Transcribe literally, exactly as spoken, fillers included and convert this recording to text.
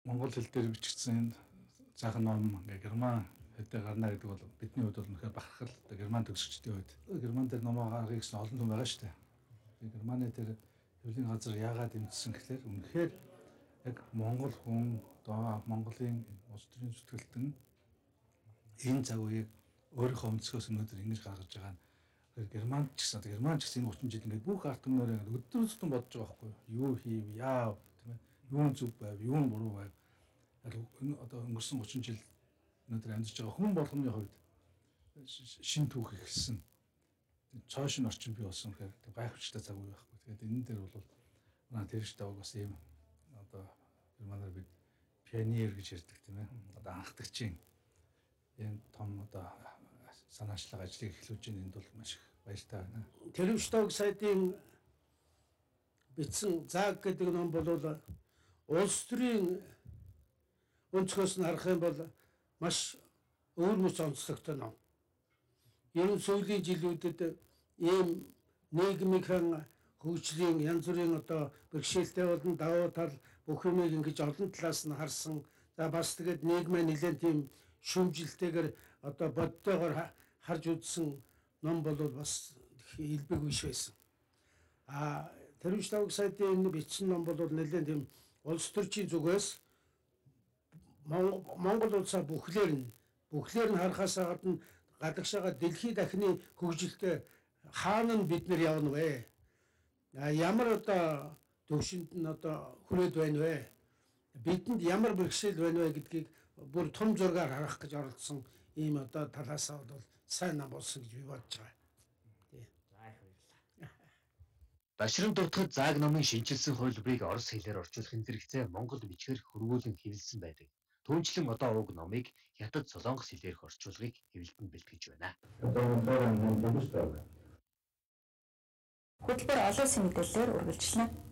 Монгол хэл дээр бичигдсэн цаахан ном ингээ герман хэлээр гарна гэдэг бол бидний хувьд бол үнэхээр бахархал. Одоо герман төгсөгчдийн хувьд герман дээр ном гаргахыг гэсэн олон хүн байгаа шүү дээ. Тэгээ германы дээр хэвлэлийн газар яагаад дэмжсэн гэхээр үнэхээр яг монгол хүн одоо Монголын улс төрийн зүтгэлтэн энэ цаг үеийг өөрийнхөө өнцгөөс өнөөдөр ингэж гаргаж байгаа нь германч гэсэн одоо германч гэсэн энэ өвчин жил ингээд бүх ард түмнээр ингээд өдөр тутам бодож байгаа байхгүй юу хийв яав тийм ээ юун зүг байв юун буруу байв одоо өнгөрсөн гучин жил өнөөдөр амьдарч байгаа хүн болгоны хувьд шин түүх ихсэн цоошин орчин бий болсон гэхээр гайхамшигтай цаг үе байхгүй тэгээд энэ дээр бол манай тэрш тавг бас ийм одоо германаар бид пионер гэж ярьдаг тийм ээ одоо анхдагчийн энэ том одоо санаачлаг ажлыг эхлүүлж байгаа энд бол маш их баяртай байна. Тэрвштог сайтын бичсэн зааг гэдэг ном бол улс төрийн өнцгөөс нь харах юм бол маш өөр мэт онцлогтой ном. Энэ сүүлийн жилүүдэд ийм нийгмийн хөгжлийн янз бүрийн одоо бэрхшээлтэй болон давуу тал бүх юмыг ингэж олон талаас нь харсан. За бас тэгээд нийгмээ нэлээд тийм шүүмжилтэйгээр одоо бодтойгоор харж үзсэн ном бол бас илбэг биш байсан. А Тэрвштог сайтын энэ бичсэн ном бол нэлээд тийм улс төрчийн зүгээс Монгол улсаа бүхлээр нь бүхлээр нь харахаас гадна гадагшаага дэлхийн дахины хөгжилтэй хаана нь бид нар явна вэ? Ямар одоо төвшөнд нь одоо хүрээд байна вэ? Бидэнд ямар бэрхшээл байна вэ гэдгийг бүр том зургаар харах гэж оролцсон ийм одоо талаасаа бол сайн нам болсон гэж би бодож байгаа. Тий. За их баярлалаа. Башрын дутахад зааг номын шинжилсэн хувилбарыг орос хэлээр орчуулахын зэрэгцээ Монгол бичгээр хөрвүүлэн хэвлэлсэн байдаг. Түүнчлэн одоо уг номыг хятад солонгос хэлээр орчуулгыг хэвлэлтэнд бэлтгэж байна. Хөтөлбөр олон улсын мэдээллээр үргэлжлэнэ.